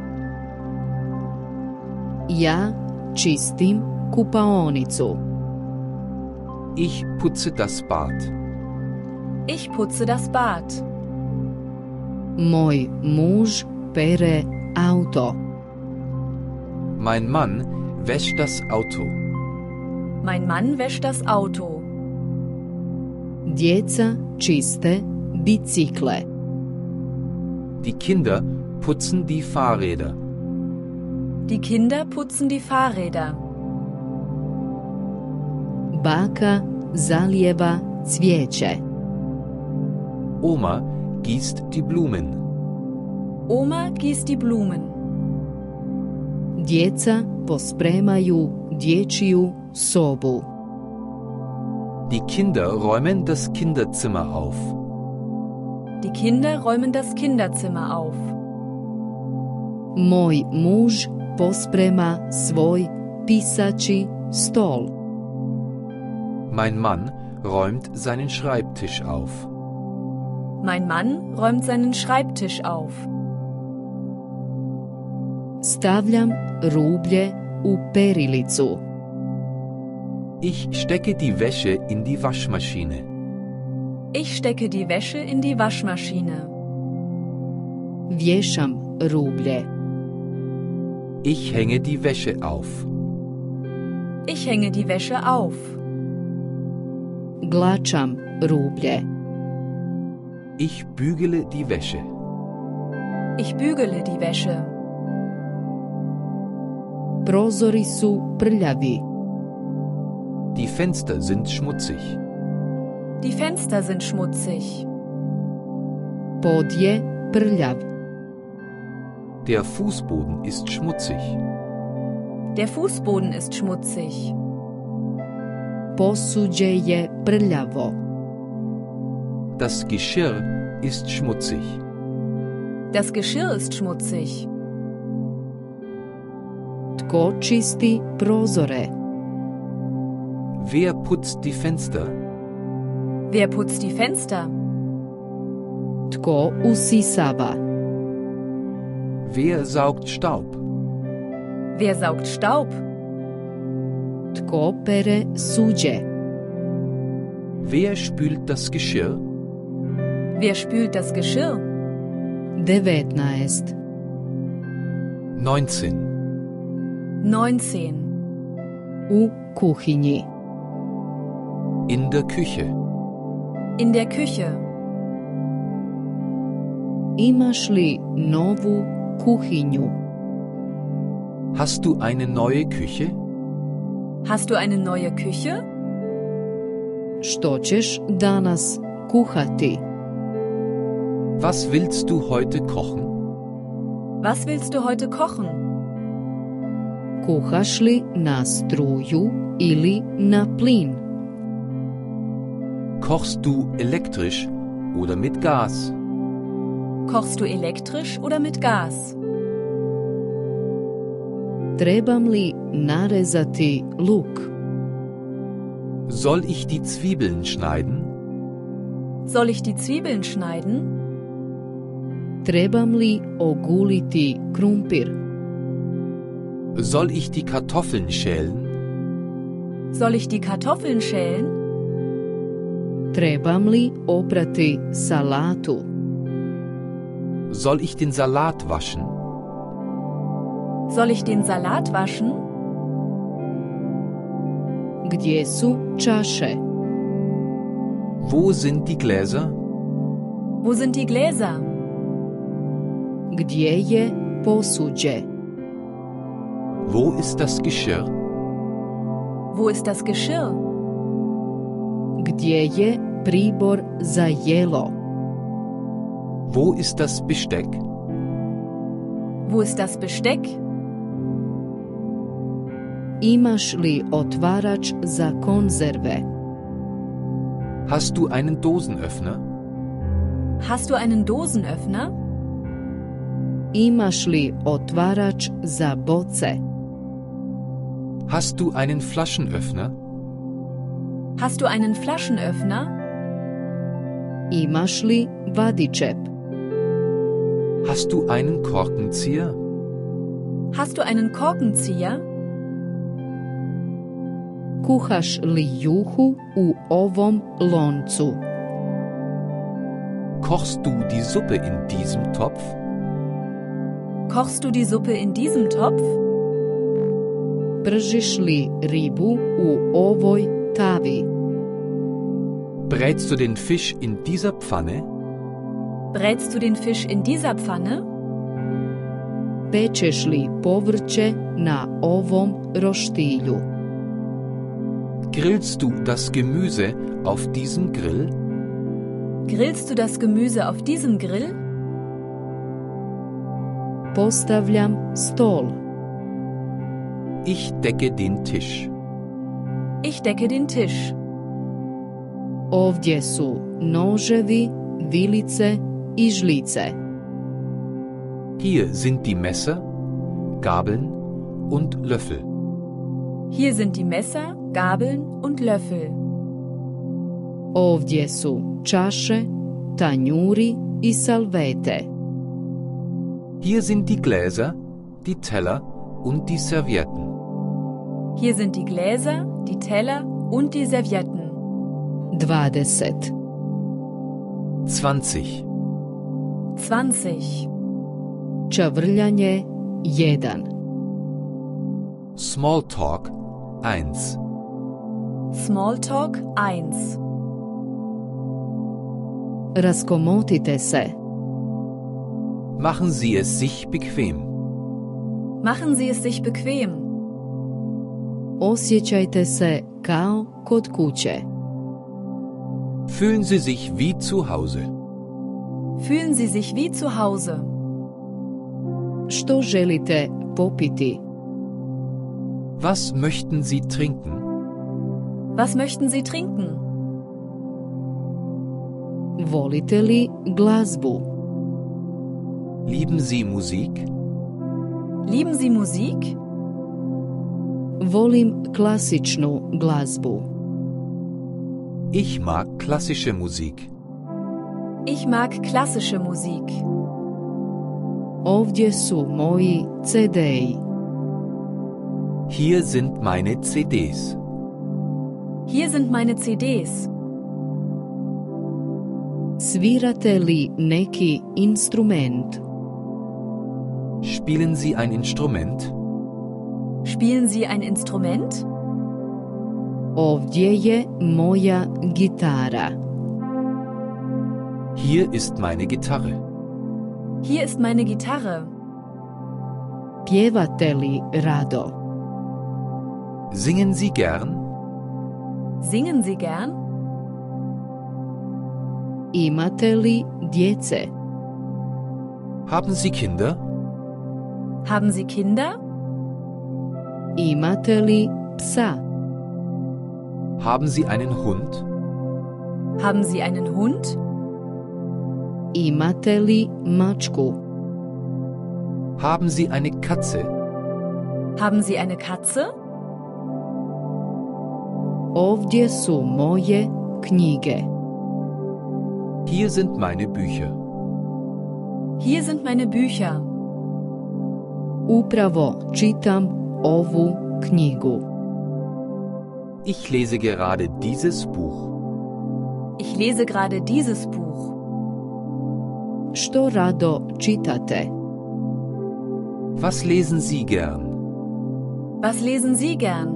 Ja čistim kupaonicu. Ich putze das Bad. Ich putze das Bad. Moj muž pere auto. Mein Mann wäscht das Auto. Mein Mann wäscht das Auto. Djeca čiste bicikle. Die Kinder putzen die Fahrräder. Die Kinder putzen die Fahrräder. Baka zalijeva cvijeće. Oma gießt die Blumen. Oma gießt die Blumen. Djeca pospremaju dječju sobu. Die Kinder räumen das Kinderzimmer auf. Die Kinder räumen das Kinderzimmer auf. Moj muž posprema svoj pisaći stol. Mein Mann räumt seinen Schreibtisch auf. Mein Mann räumt seinen Schreibtisch auf. Stavljam rublje u perilicu. Ich stecke die Wäsche in die Waschmaschine. Ich stecke die Wäsche in die Waschmaschine. Vješam rublje. Ich hänge die Wäsche auf. Ich hänge die Wäsche auf. Glačam rublje. Ich bügele die Wäsche. Ich bügele die Wäsche. Prozori su prljavi. Die Fenster sind schmutzig. Die Fenster sind schmutzig. Pod je prljav. Der Fußboden ist schmutzig. Der Fußboden ist schmutzig. Posuđe je prljavo. Das Geschirr ist schmutzig. Das Geschirr ist schmutzig. Tko čisti prozore? Wer putzt die Fenster? Wer putzt die Fenster? Tko usisava? Wer saugt Staub? Wer saugt Staub? Tko pere suđe? Wer spült das Geschirr? Wer spült das Geschirr? 19. 19. 19. U kuhinji. In der Küche. In der Küche. Imaš li novu kuhinju? Hast du eine neue Küche? Hast du eine neue Küche? Što ćeš danas kuhati? Was willst du heute kochen? Was willst du heute kochen? Kuhaš li na struju ili na plin? Kochst du elektrisch oder mit Gas? Kochst du elektrisch oder mit Gas? Trebam li narezati luk? Soll ich die Zwiebeln schneiden? Soll ich die Zwiebeln schneiden? Trebam li oguliti krumpir? Soll ich die Kartoffeln schälen? Soll ich die Kartoffeln schälen? Trebam li oprati salatu? Soll ich den Salat waschen? Soll ich den Salat waschen? Gdje su čaše? Wo sind die Gläser? Wo sind die Gläser? Gdje je posuđe? Wo ist das Geschirr? Wo ist das Geschirr? Gdje je pribor za jelo? Wo ist das Besteck? Wo ist das Besteck? Imaš li otvarač za konzerve? Hast du einen Dosenöffner? Hast du einen Dosenöffner? Imaš li otvarač za boce? Hast du einen Flaschenöffner? Hast du einen Flaschenöffner? Imaš li vadičep? Hast du einen Korkenzieher? Hast du einen Korkenzieher? Kuhaš li juhu u ovom loncu? Kochst du die Suppe in diesem Topf? Kochst du die Suppe in diesem Topf? Pržiš li ribu u ovoj tavi? Brätst du den Fisch in dieser Pfanne? Brätst du den Fisch in dieser Pfanne? Pečeš li povrće na ovom roštilju? Grillst du das Gemüse auf diesem Grill? Grillst du das Gemüse auf diesem Grill? Postavljam stol. Ich decke den Tisch. Ich decke den Tisch. Ovdje su noževi, vilice i žlice. Hier sind die Messer, Gabeln und Löffel. Hier sind die Messer, Gabeln und Löffel. Ovdje su čaše, tanjuri i salvete. Hier sind die Gläser, die Teller und die Servietten. Hier sind die Gläser, die Teller und die Servietten. 20. 20. 20. Čavrljanje 1. Smalltalk 1. Smalltalk 1. Raskomotite se. Machen Sie es sich bequem. Machen Sie es sich bequem. Osjećajte se kao kod kuće. Fühlen Sie sich wie zu Hause. Fühlen Sie sich wie zu Hause. Što želite popiti? Was möchten Sie trinken? Was möchten Sie trinken? Volite li glazbu? Lieben Sie Musik? Lieben Sie Musik? Volim klasičnu glazbu. Ich mag klassische Musik. Ich mag klassische Musik. Ovdje su moji CD-i. Hier sind meine CDs. Hier sind meine CDs. Svirate li neki instrument? Spielen Sie ein Instrument? Spielen Sie ein Instrument? Ovdje je moja gitara. Hier ist meine Gitarre. Hier ist meine Gitarre. Pjevate li rado? Singen Sie gern? Singen Sie gern? Imate li djece? Haben Sie Kinder? Haben Sie Kinder? Imate li psa? Haben Sie einen Hund? Haben Sie einen Hund? Imate li mačku? Haben Sie eine Katze? Haben Sie eine Katze? Ovdje su moje knjige. Hier sind meine Bücher. Hier sind meine Bücher. Upravo čitam ovu knjigu. Ich lese gerade dieses Buch. Ich lese gerade dieses Buch. Što rado čitate? Was lesen Sie gern? Was lesen Sie gern?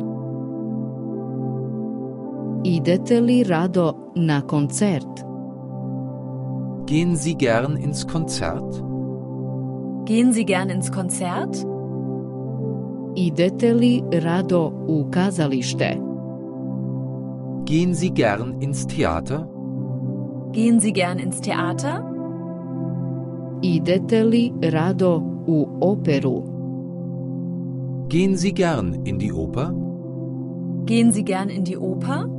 Idete li rado na koncert? Gehen Sie gern ins Konzert? Gehen Sie gern ins Konzert? Idete li rado u kazalište? Gehen Sie gern ins Theater? Gehen Sie gern ins Theater? Idete li rado u operu? Gehen Sie gern in die Oper? Gehen Sie gern in die Oper?